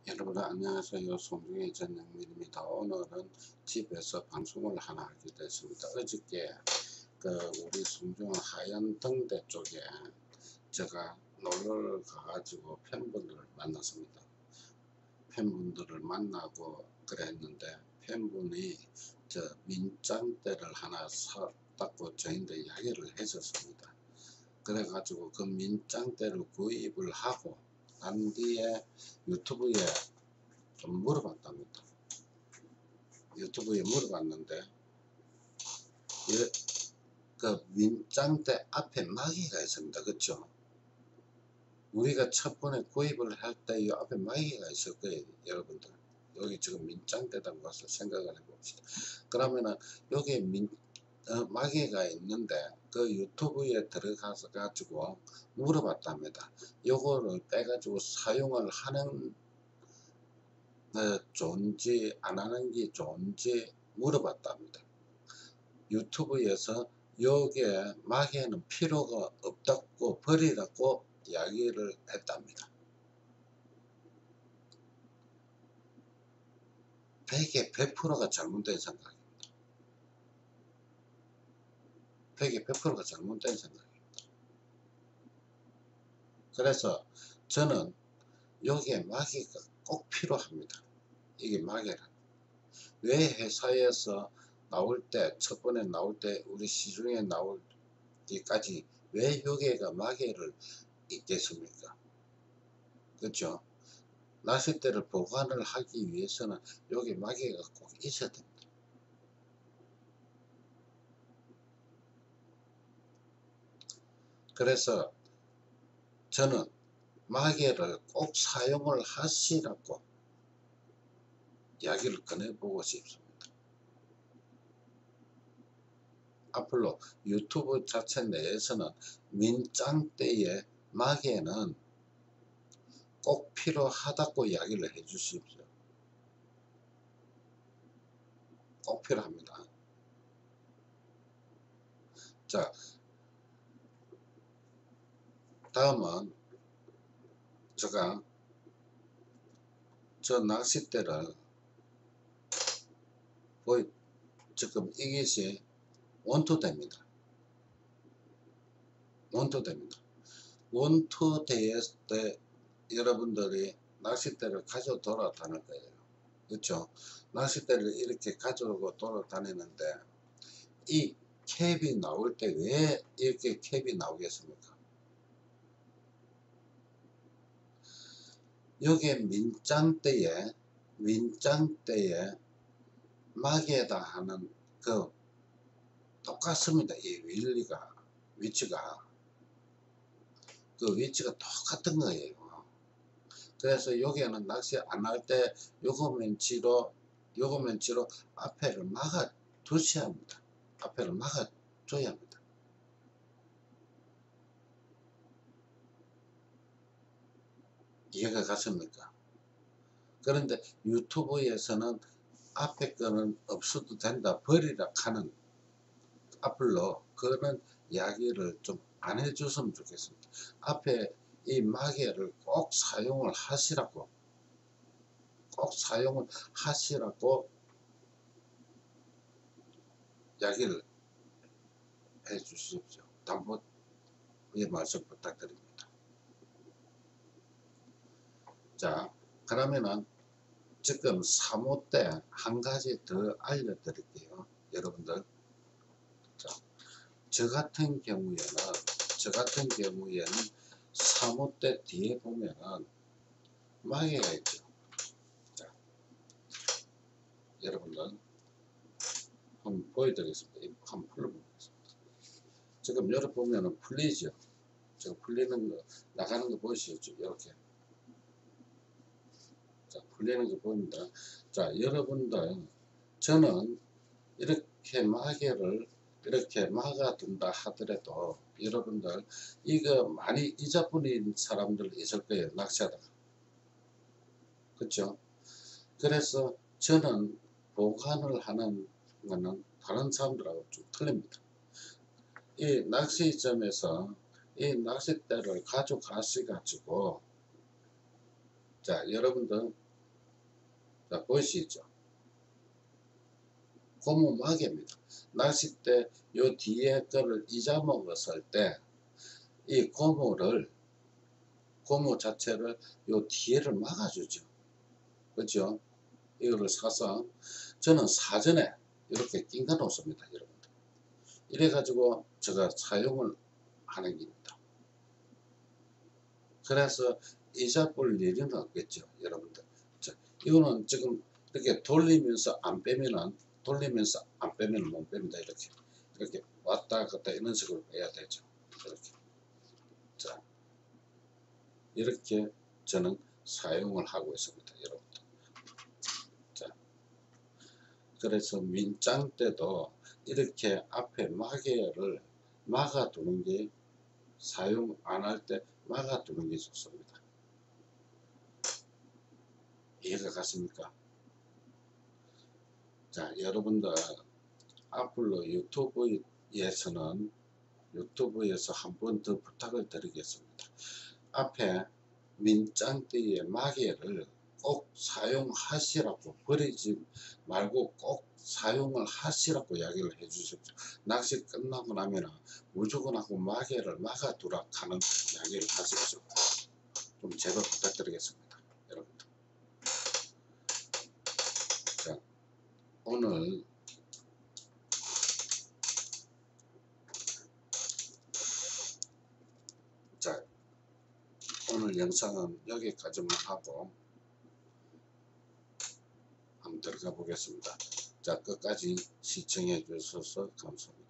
여러분 안녕하세요. 송중의 전영민입니다. 오늘은 집에서 방송을 하나 하게 됐습니다. 어저께 우리 송중 하얀 등대 쪽에 제가 놀러 가가지고 팬분들을 만났습니다. 팬분들을 만나고 그랬는데 팬분이 저 민장대를 하나 샀다고 저희한테 이야기를 했었습니다. 그래가지고 그 민장대를 구입을 하고 난 뒤에 유튜브에 좀 물어봤답니다. 유튜브에 물어봤는데 그 민장대 앞에 마개가 있습니다. 그렇죠? 우리가 첫 번에 구입을 할 때 이 앞에 마개가 있을 거예요. 여러분들 여기 지금 민장대라고 가서 생각을 해봅시다. 그러면은 여기에 마개가 있는데 그 유튜브에 들어가서 가지고 물어봤답니다. 요거를 빼가지고 사용을 하는 좋은지 안 하는 게 좋은지 물어봤답니다. 유튜브에서 여기에 마개는 필요가 없다고 버리라고 이야기를 했답니다. 100에 100%가 잘못된 생각입니다. 100에 100%가 잘못된 생각입니다. 그래서 저는 여기에 마개가 꼭 필요합니다. 이게 마개는 왜 회사에서 나올 때 첫 번에 나올 때 우리 시중에 나올 때까지 왜 여기가 마개를 있겠습니까? 그렇죠? 낚싯대를 보관을 하기 위해서는 여기 마개가 꼭 있어야 됩니다. 그래서 저는 마개를 꼭 사용을 하시라고 이야기를 꺼내보고 싶습니다. 앞으로 유튜브 자체 내에서는 민장대의 마개는 꼭 필요하다고 이야기를 해 주십시오. 꼭 필요합니다. 자, 다음은 제가 저 낚싯대를 지금 이것이 원투대입니다. 원투대입니다. 원투대에 여러분들이 낚싯대를 가지고 돌아다닐 거예요. 그렇죠? 낚싯대를 이렇게 가지고 돌아다니는데 이 캡이 나올 때 왜 이렇게 캡이 나오겠습니까? 여기에 민장대에 마개다 하는 그 똑같습니다. 이 위치가 그 위치가 똑같은 거예요. 그래서 여기에는 낚시 안 할 때 요거면치로 앞에를 막아 두셔야 합니다. 앞에를 막아 줘야 합니다. 이해가 갔습니까? 그런데 유튜브에서는 앞에 거는 없어도 된다 버리라 하는 앞으로 그런 이야기를 좀 안 해줬으면 좋겠습니다. 앞에 이 마개를 꼭 사용을 하시라고 이야기를 해 주십시오. 당부 의 말씀 부탁드립니다. 자, 그러면은 지금 사모대 한 가지 더 알려드릴게요. 여러분들, 자, 저 같은 경우에는 사모대 뒤에 보면은 마개가 있죠. 자, 여러분들 한번 보여드리겠습니다. 한번 풀어보겠습니다. 지금 여기 보면은 풀리죠. 지금 풀리는 거, 나가는 거 보이시죠? 이렇게. 자, 풀리는 거 보입니다. 자, 여러분들, 저는 이렇게 마개를 이렇게 막아둔다 하더라도 여러분들 이거 많이 잊어버린 사람들 있을 거예요. 낚시하다가. 그렇죠? 그래서 저는 보관을 하는 거는 다른 사람들하고 좀 틀립니다. 이 낚시점에서 이 낚싯대를 가져가셔 가지고 자, 여러분들 자, 보이시죠? 고무 마개입니다. 낚싯대 요 뒤에 거를 잊어먹었을 때 이 고무 자체를 요 뒤에를 막아주죠. 그죠? 이거를 사서 저는 사전에 이렇게 낑겨 놓습니다, 여러분들. 이래 가지고 제가 사용을 하는 겁니다. 그래서 잊어볼 일은 없겠죠, 여러분들. 자, 이거는 지금 이렇게 돌리면서 안 빼면은 못 뺍니다. 이렇게 왔다 갔다 이런 식으로 빼야 되죠. 이렇게. 자, 이렇게 저는 사용을 하고 있습니다, 여러분들. 자, 그래서 민짱 때도 이렇게 앞에 마개를 막아두는 게, 사용 안 할 때 막아두는 게 좋습니다. 이해가 갔습니까? 자, 여러분들 앞으로 유튜브에서 한 번 더 부탁을 드리겠습니다. 앞에 민짱띠의 마개를 꼭 사용하시라고, 버리지 말고 꼭 사용을 하시라고 이야기를 해주십시오. 낚시 끝나고 나면 무조건 하고 마개를 막아두라 하는 이야기를 하십시오. 좀 제발 부탁드리겠습니다, 여러분들. 자, 오늘 자 오늘 영상은 여기까지만 하고 한번 들어가 보겠습니다. 자, 끝까지 시청해 주셔서 감사합니다.